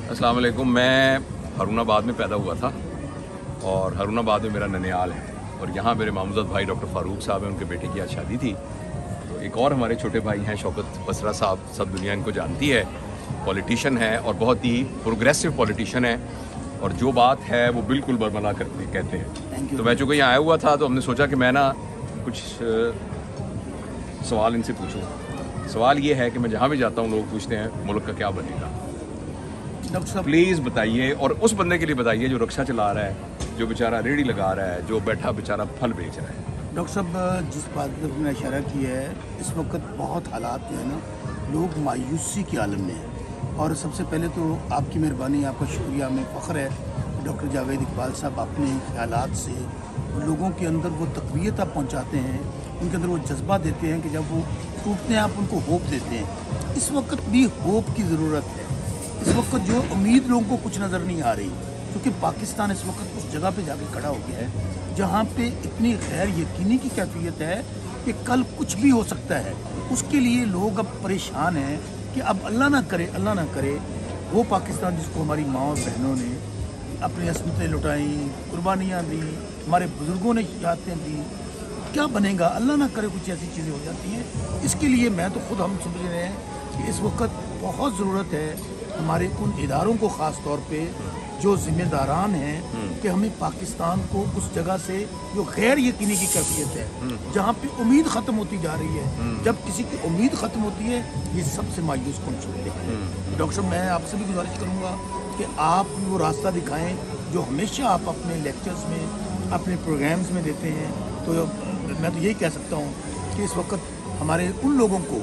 अस्सलाम वालेकुम। मैं हारूनाबाद में पैदा हुआ था और हारूनाबाद में मेरा ननियाल है और यहाँ मेरे मामूज़द भाई डॉक्टर फ़ारूक साहब हैं, उनके बेटे की आज शादी थी। तो एक और हमारे छोटे भाई हैं शौकत बसरा साहब, सब दुनिया इनको जानती है, पॉलिटिशियन है और बहुत ही प्रोग्रेसिव पॉलिटिशियन है और जो बात है वो बिल्कुल बरमला करते कहते हैं। तो मैं चूँकि यहाँ आया हुआ था तो हमने सोचा कि मैं ना कुछ सवाल इनसे पूछूँ। सवाल ये है कि मैं जहाँ भी जाता हूँ लोग पूछते हैं मुल्क का क्या बनेगा। डॉक्टर साहब प्लीज़ बताइए, और उस बंदे के लिए बताइए जो रिक्शा चला रहा है, जो बेचारा रेहड़ी लगा रहा है, जो बैठा बेचारा फल बेच रहा है। डॉक्टर साहब जिस बात पर मैंने इशारा किया है, इस वक्त बहुत हालात जो है ना, लोग मायूसी के आलम में हैं। और सबसे पहले तो आपकी मेहरबानी, आपका शुक्रिया, हमें फ़ख्र है डॉक्टर जावेद इकबाल साहब अपने ख्यालात से लोगों के अंदर वो तक़वियत आप पहुँचाते हैं, उनके अंदर वो जज्बा देते हैं कि जब वो टूटते हैं आप उनको होप देते हैं। इस वक्त भी होप की ज़रूरत है। इस वक्त जो उम्मीद लोगों को कुछ नज़र नहीं आ रही, क्योंकि पाकिस्तान इस वक्त उस जगह पे जाके खड़ा हो गया है जहाँ पे इतनी गैर यकीनी की कैफियत है कि कल कुछ भी हो सकता है। उसके लिए लोग अब परेशान हैं कि अब अल्लाह ना करे वो पाकिस्तान जिसको हमारी माँ और बहनों ने अपनी असमतें लुटाई, कुर्बानियाँ दी, हमारे बुज़ुर्गों ने यादें दी, क्या बनेगा? अल्लाह ना करे कुछ ऐसी चीज़ें हो जाती हैं। इसके लिए मैं तो खुद हम समझ रहे हैं कि इस वक्त बहुत ज़रूरत है हमारे उन इदारों को, ख़ास तौर पे जो ज़िम्मेदारान हैं, कि हमें पाकिस्तान को उस जगह से जो गैर यकीनी की कैफियत है, जहाँ पे उम्मीद ख़त्म होती जा रही है, जब किसी की उम्मीद ख़त्म होती है ये सबसे मायूस कौन होते हैं। डॉक्टर साहब मैं आपसे भी गुजारिश करूँगा कि आप वो रास्ता दिखाएँ जो हमेशा आप अपने लेक्चर्स में, अपने प्रोग्राम्स में देते हैं। तो मैं तो यही कह सकता हूँ कि इस वक्त हमारे उन लोगों को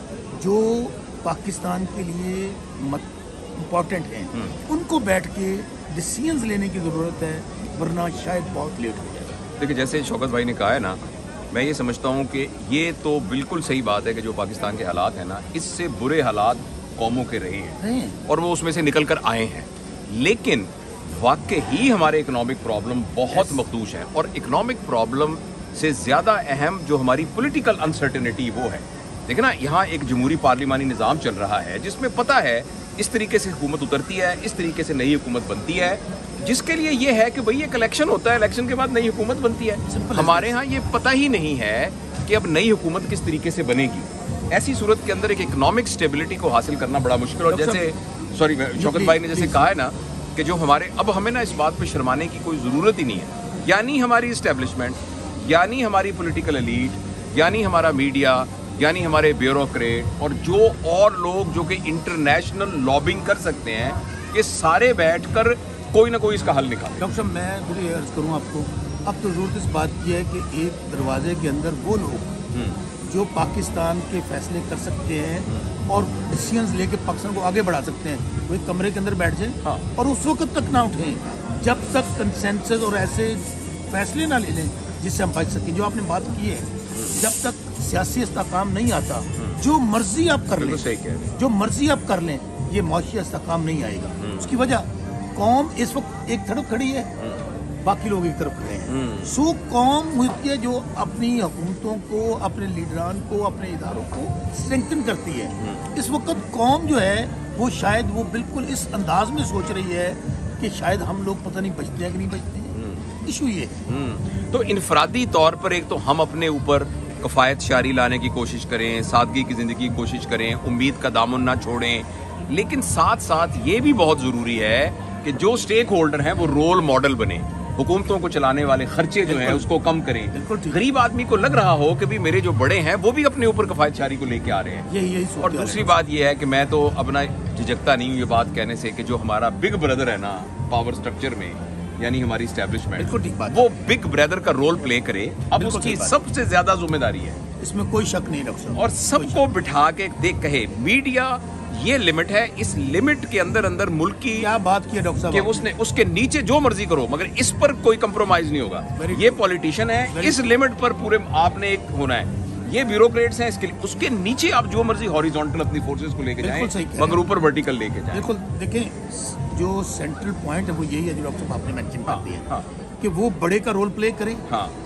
जो पाकिस्तान के लिए इम्पॉर्टेंट हैं, उनको बैठ के डिसीजंस लेने की ज़रूरत है, वरना शायद बहुत लेट हो जाएगा। देखिए, जैसे शौकत भाई ने कहा है ना, मैं ये समझता हूँ कि ये तो बिल्कुल सही बात है कि जो पाकिस्तान के हालात हैं ना, इससे बुरे हालात कौमों के रहे हैं और वो उसमें से निकल कर आए हैं। लेकिन वाकई ही हमारे इकोनॉमिक प्रॉब्लम बहुत मखदूश हैं और इकोनॉमिक प्रॉब्लम से ज़्यादा अहम जो हमारी पॉलिटिकल अनसर्टेनिटी वो है। देखिए ना, यहाँ एक जमहूरी पार्लिमानी निज़ाम चल रहा है जिसमें पता है इस तरीके से हुकूमत उतरती है, इस तरीके से नई हुकूमत बनती है, जिसके लिए ये है कि भाई एक इलेक्शन होता है, इलेक्शन के बाद नई हुकूमत बनती है। हमारे यहाँ ये पता ही नहीं है कि अब नई हुकूमत किस तरीके से बनेगी। ऐसी सूरत के अंदर एक इकोनॉमिक स्टेबिलिटी को हासिल करना बड़ा मुश्किल। और जैसे शौकत भाई ने जैसे कहा है ना कि जो हमारे, अब हमें ना इस बात पर शर्माने की कोई ज़रूरत ही नहीं है। यानी हमारी इस्टेब्लिशमेंट, यानी हमारी पॉलिटिकल एलीट, यानी हमारा मीडिया, यानी हमारे ब्यूरोक्रेट और जो और लोग जो कि इंटरनेशनल लॉबिंग कर सकते हैं, ये सारे बैठकर कोई ना कोई इसका हल निकाले। डॉक्टर साहब मैं थोड़ी अर्ज करूँ आपको, अब तो ज़रूरत इस बात की है कि एक दरवाजे के अंदर वो लोग जो पाकिस्तान के फैसले कर सकते हैं और डिसीजंस लेके पाकिस्तान को आगे बढ़ा सकते हैं, वो एक कमरे के अंदर बैठ जाए और उस वक्त तक ना उठें जब तक कंसेंसस और ऐसे फैसले ना ले लें जिससे हम बच सकें। जो आपने बात की है, जब तक सियासी इस्तेकाम नहीं आता, जो मर्जी आप कर लें, जो मर्जी आप कर लें, ये मुआशी इस्तेकाम नहीं आएगा। उसकी वजह कौम इस वक्त एक तरफ खड़ी है, बाकी लोग एक तरफ खड़े हैं। सो कौम होती है जो अपनी हुकूमतों को, अपने लीडरान को, अपने इदारों को स्ट्रेंथन करती है। इस वक्त कौम जो है वो शायद वो बिल्कुल इस अंदाज में सोच रही है कि शायद हम लोग पता नहीं बचते हैं कि नहीं बचते हैं। इशू ये तो इनफरादी तौर पर एक तो हम अपने ऊपर कफ़ायत शारी लाने की कोशिश करें, सादगी की ज़िंदगी की कोशिश करें, उम्मीद का दामन ना छोड़ें, लेकिन साथ साथ ये भी बहुत ज़रूरी है कि जो स्टेक होल्डर हैं वो रोल मॉडल बने, हुकूमतों को चलाने वाले खर्चे जो हैं उसको कम करें। गरीब आदमी को लग रहा हो कि भी मेरे जो बड़े हैं वो भी अपने ऊपर कफ़ायत शारी को लेके आ रहे हैं। यही और दूसरी बात ये है कि मैं तो अपना झिझकता नहीं हूँ ये बात कहने से कि जो हमारा बिग ब्रदर है ना पावर स्ट्रक्चर में, यानी हमारी इस्टेब्लिशमेंट, वो बिग ब्रदर का रोल प्ले करे। अब उसकी सबसे ज्यादा जिम्मेदारी है, इसमें कोई शक नहीं डॉक्टर साहब। और सबको बिठा के देख कहे मीडिया ये लिमिट है, इस लिमिट के अंदर मुल्क की क्या बात की है डॉक्टर साहब कि उसने उसके नीचे जो मर्जी करो मगर इस पर कोई कंप्रोमाइज नहीं होगा। ये पॉलिटिशियन है, इस लिमिट पर पूरे आपने एक होना है। ये ब्यूरोक्रेट्स हैं, इसके उसके नीचे आप जो मर्जी हॉरिजॉन्टल अपनी फोर्सेस को लेके जाएं, मगर ऊपर वर्टिकल लेके जाएं। बिल्कुल देखें, जो सेंट्रल पॉइंट है वो यही है जो डॉक्टर साहब आपने मेंशन कर दिया कि वो बड़े का रोल प्ले करें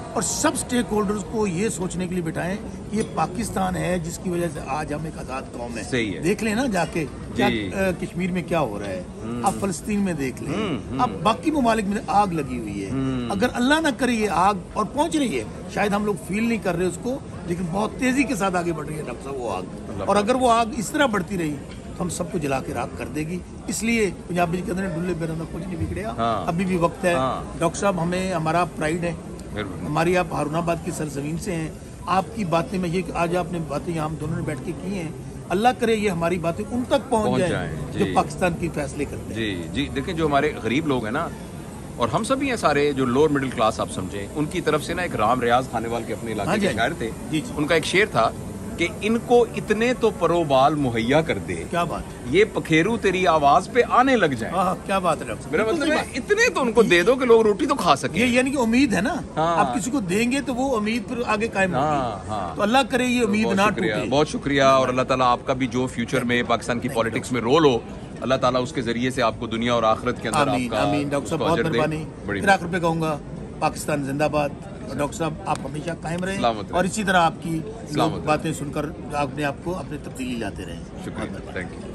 और सब स्टेक होल्डर्स को ये सोचने के लिए बिठाएं कि ये पाकिस्तान है जिसकी वजह से आज हम एक आज़ाद कौम है। सही है। देख लें ना जाके क्या कश्मीर में क्या हो रहा है, आप फलस्तीन में देख लें, अब बाकी ममालिक में आग लगी हुई है। अगर अल्लाह ना करे ये आग और पहुंच रही है, शायद हम लोग फील नहीं कर रहे उसको, लेकिन बहुत तेजी के साथ आगे बढ़ रही है डॉक्टर साहब वो आग। और अगर वो आग इस तरह बढ़ती रही तो हम सबको जला के राख कर देगी। इसलिए पंजाबी जी कहते हैं डुल्ले बेरंदा कुछ नहीं बिगड़िया। अभी भी वक्त है। डॉक्टर साहब हमें हमारा प्राइड है, हमारी आप हारूनाबाद की सरजमीन से हैं। आपकी बातें में ये आज आपने बातें यहाँ हम दोनों ने बैठ के की हैं, अल्लाह करे ये हमारी बातें उन तक पहुँच जाए जो पाकिस्तान की फैसले करते हैं। जी देखिए, जो हमारे गरीब लोग हैं ना, और हम सभी हैं सारे जो लोअर मिडिल क्लास आप समझें, उनकी तरफ से ना एक राम रियाज खानेवाल के अपने इलाके के शायर थे, उनका एक शेर था कि इनको इतने तो परोबाल मुहैया कर दे, क्या बात, ये पखेरू तेरी आवाज पे आने लग जाए। क्या बात है डॉक्टर, मेरा मतलब है इतने तो उनको दे दो कि लोग रोटी तो खा सके। ये यानी कि उम्मीद है ना, आप किसी को देंगे तो वो उम्मीद फिर आगे कायम होगी। तो अल्लाह करे ये उम्मीद ना टूटे। बहुत शुक्रिया, और अल्लाह ताला आपका भी जो फ्यूचर में पाकिस्तान की पॉलिटिक्स में रोल हो, अल्लाह ताला उसके जरिए से आपको दुनिया और आखिरत के अंदर आपका डॉक्टर साहब बहुत मेहरबानी। फिर आखिर पे कहूँगा पाकिस्तान जिंदाबाद। डॉक्टर साहब आप हमेशा कायम रहें और इसी तरह आपकी बातें सुनकर अपने आप को अपनी तब्दीली लाते रहें। शुक्रिया, थैंक यू।